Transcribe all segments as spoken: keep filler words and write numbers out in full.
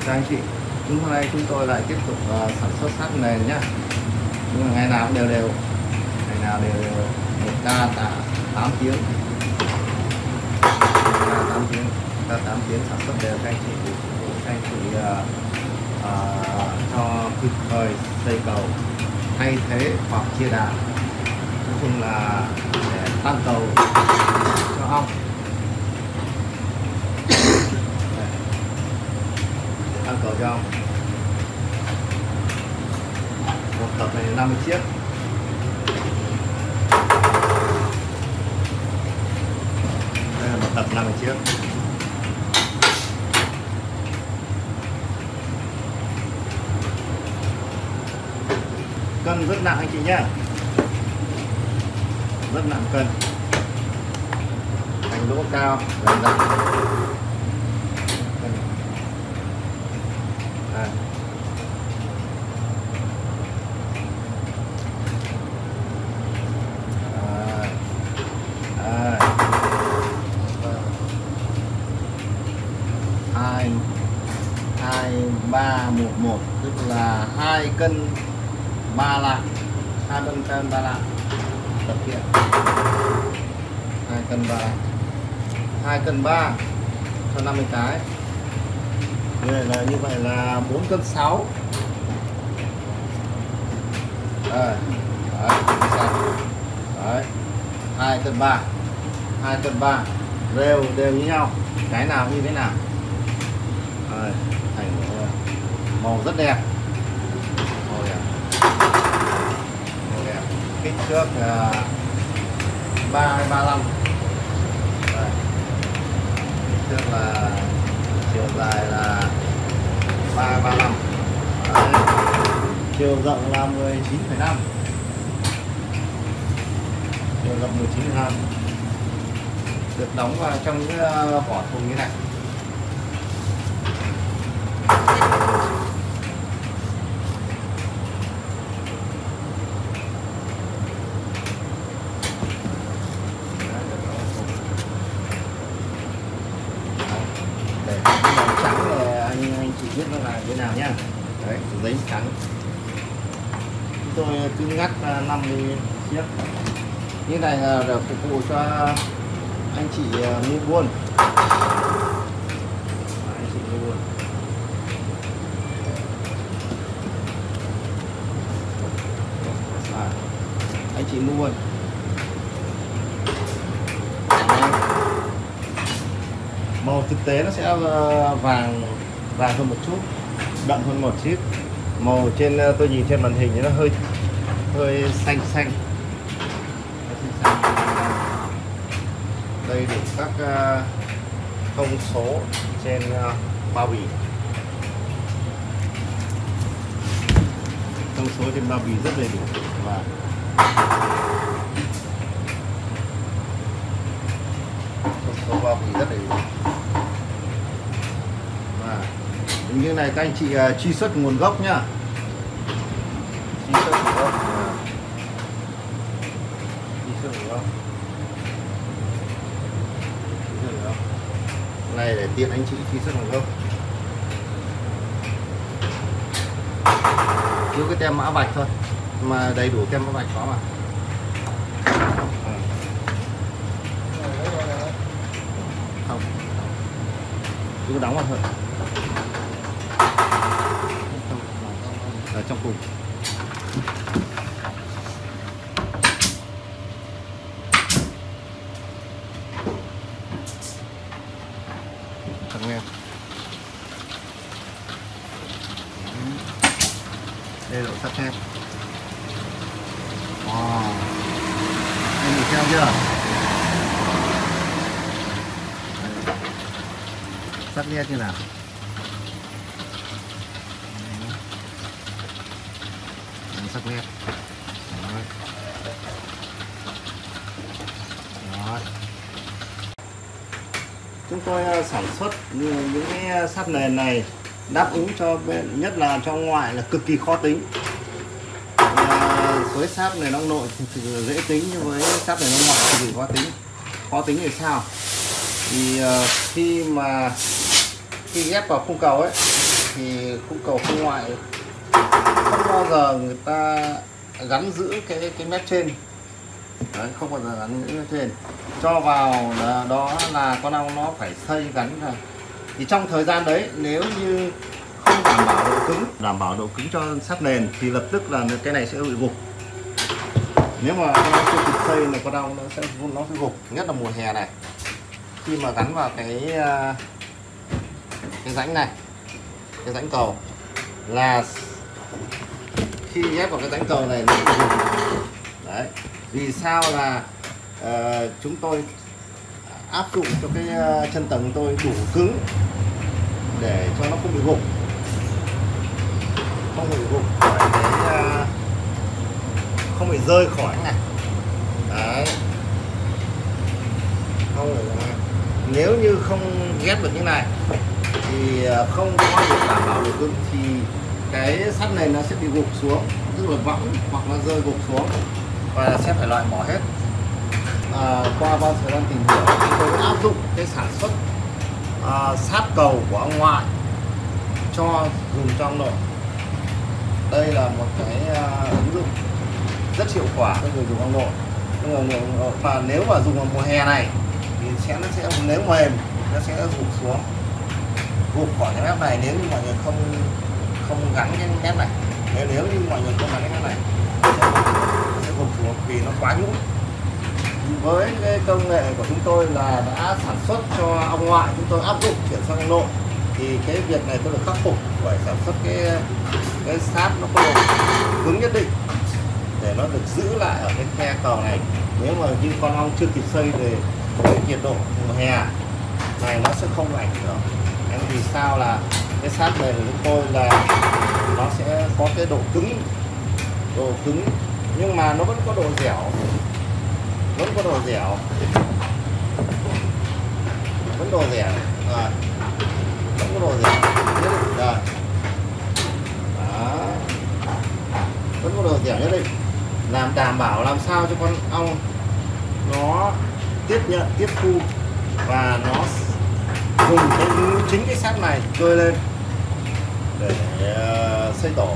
Các anh chị, hôm nay chúng tôi lại tiếp tục uh, sản xuất sắt nền nhá. Nhưng mà ngày nào cũng đều đều, ngày nào đều đều một ca tạ tám tiếng, ca tám tiếng, ca tám tiếng sản xuất đều. Các anh chị, các anh chị uh, uh, cho kịp thời xây cầu, thay thế hoặc chia đạn, nói chung là để tăng cầu cho ong. Tăng cầu cho ong. Một tập này năm mươi chiếc. Đây là một tập năm mươi chiếc. Cân rất nặng anh chị nhé, rất nặng cân, thành lỗ cao dày dặn. À. À. hai hai ba một một, tức là hai cân ba lạng, hai cân cân ba lạng tập kiện, hai cân ba, hai cân ba cho năm mươi cái. Đây là như vậy là bốn cân sáu. Đây, đấy, đấy, hai cân ba, hai cân ba đều đều như nhau, cái nào như thế nào. Đây, thành màu rất đẹp, màu đẹp, màu đẹp. Kích thước ba ba lăm, kích thước là chiều dài là ba ba lăm, chiều rộng là mười chín phẩy năm, chiều rộng mười chín phẩy năm, được đóng vào trong những vỏ thùng như này. Biết nó là thế nào nhá. Đấy, giấy trắng. Chúng tôi cứ ngắt năm mươi chiếc như này là để phục vụ cho anh chị mua buôn. Anh chị mua buôn. À, anh chị mua buôn. Màu thực tế nó sẽ vàng vàng hơn một chút, đậm hơn một chút. Màu trên tôi nhìn trên màn hình nó hơi hơi xanh xanh. Đây đủ các uh, thông số trên uh, bao bì. Thông số trên bao bì rất đầy đủ và thông số bao bì rất đầy đủ. Như này các anh chị uh, truy xuất nguồn gốc nhá, truy xuất nguồn gốc, truy xuất nguồn gốc, này để tiện anh chị truy xuất nguồn gốc. Cứ cái tem mã vạch thôi, mà đầy đủ tem mã vạch có mà. Không, cứ đóng vào thôi. Ở trong cùng. Thằng em. Đây là sắt thép. Wow. Em nhìn xem chưa? Sắt nét như nào? Sắc nét. Đó. Đó. Chúng tôi sản xuất những cái sắt nền này đáp ứng cho bên, nhất là trong ngoại là cực kỳ khó tính. À, với sắt nền trong nội thì dễ tính, nhưng với sắt nền trong ngoại thì khó tính. Khó tính thì sao? Thì uh, khi mà khi ghép vào khung cầu ấy thì khung cầu khung ngoại không bao giờ người ta gắn giữ cái cái mép trên. Đấy, không bao giờ gắn giữ mép trên, cho vào là đó là con ong nó phải xây gắn ra. Thì trong thời gian đấy nếu như không đảm bảo độ cứng, đảm bảo độ cứng cho sắt nền thì lập tức là cái này sẽ bị gục. Nếu mà nó chưa kịp xây này con ong nó sẽ nó sẽ gục, nhất là mùa hè này. Khi mà gắn vào cái cái rãnh này, cái rãnh cầu là khi ghép vào cái rãnh cầu này nó bị gục. Đấy, vì sao là uh, chúng tôi áp dụng cho cái uh, chân tầng tôi đủ cứng để cho nó không bị gục, không bị gục khỏi cái uh, không bị rơi khỏi này. Đấy, không phải, nếu như không ghép được như này thì không có được đảm bảo độ cứng thì cái sắt này nó sẽ bị gục xuống, tức là võng hoặc nó rơi gục xuống và sẽ phải loại bỏ hết. À, qua bao thời gian tìm hiểu chúng tôi áp dụng cái sản xuất à, sát cầu của ong ngoại cho dùng trong nội. Đây là một cái à, ứng dụng rất hiệu quả cho người dùng ong nội. Và nếu mà dùng vào mùa hè này thì sẽ nó sẽ nếu mềm nó sẽ gục xuống, gục khỏi cái mép này nếu như mọi người không không gắn cái mép này. Nếu nếu như mọi người không gắn cái mép này sẽ, sẽ gục xuống vì nó quá nhũn. Với cái công nghệ của chúng tôi là đã sản xuất cho ong ngoại, chúng tôi áp dụng chuyển sang ong nội thì cái việc này tôi được khắc phục bởi sản xuất cái cái sáp nó có độ cứng nhất định để nó được giữ lại ở cái khe cầu này. Nếu mà như con ong chưa kịp xây về với nhiệt độ mùa hè này nó sẽ không ảnh hưởng. Em vì sao là cái sáp này của chúng tôi là nó sẽ có cái độ cứng, độ cứng nhưng mà nó vẫn có độ dẻo, vẫn có độ dẻo, vẫn độ dẻo, à, vẫn có độ dẻo nhất định rồi. Đó, vẫn có độ dẻo nhất định, làm đảm bảo làm sao cho con ong nó tiếp nhận, tiếp thu và nó dùng cái chính cái sắt này trôi lên để uh, xây tổ.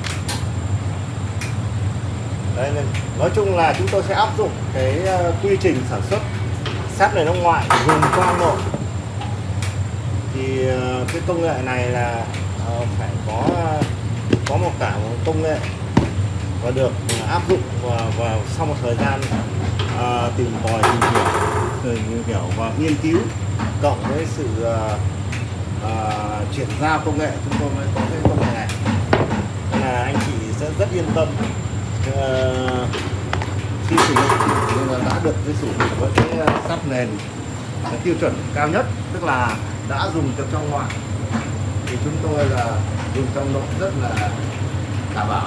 Đây, nên nói chung là chúng tôi sẽ áp dụng cái uh, quy trình sản xuất sắt này nó ngoại dùng cho ong nội. Thì uh, cái công nghệ này là uh, phải có uh, có một cả một công nghệ và được áp dụng vào, vào sau một thời gian uh, tìm tòi tìm hiểu, tìm hiểu và nghiên cứu cộng với sự uh, uh, chuyển giao công nghệ, chúng tôi mới có cái công nghệ này. Nên là anh chị sẽ rất yên tâm uh, khi sử dụng, nên là đã được cái sử dụng với cái sắt nền cái tiêu chuẩn cao nhất, tức là đã dùng được trong ngoại thì chúng tôi là dùng trong nội rất là đảm bảo,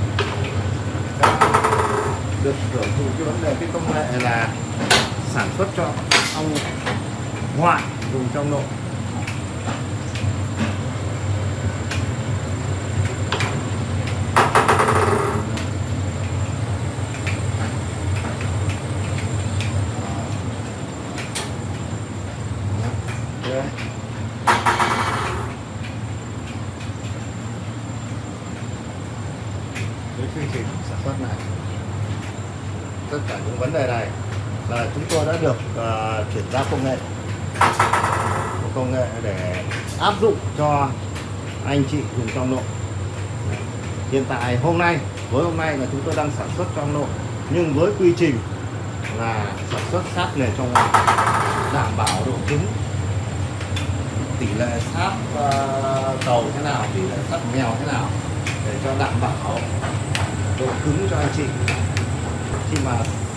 được hưởng thụ cái vấn đề cái công nghệ là sản xuất cho ong ngoại dùng trong nội. Với quy trình sản xuất này, tất cả những vấn đề này là chúng tôi đã được uh, chuyển giao công nghệ, công nghệ để áp dụng cho anh chị dùng trong nội. Hiện tại hôm nay, với hôm nay là chúng tôi đang sản xuất trong nội, nhưng với quy trình là sản xuất sáp nền trong ngoài, đảm bảo độ cứng, tỷ lệ sáp uh, cầu thế nào, tỷ lệ sáp mèo thế nào để cho đảm bảo độ cứng cho anh chị khi mà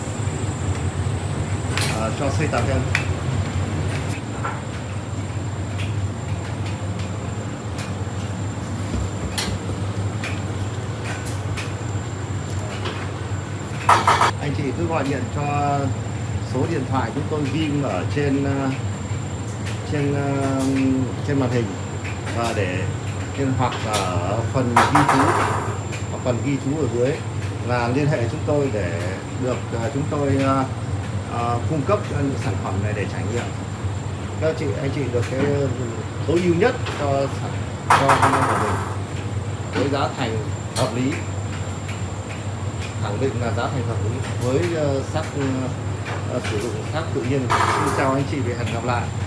uh, cho xây tàu thêm. Anh chị cứ gọi điện cho số điện thoại chúng tôi ghi ở trên uh, trên uh, trên màn hình và để trên hoặc ở phần ghi chú, hoặc phần ghi chú ở dưới là liên hệ chúng tôi để được uh, chúng tôi uh, uh, cung cấp cho những sản phẩm này để trải nghiệm. Các chị anh chị được cái tối ưu nhất cho cho con em của mình với giá thành hợp lý, khẳng định là giá thành hợp lý với uh, sắt uh, sử dụng sắt tự nhiên. Xin chào anh chị và hẹn gặp lại.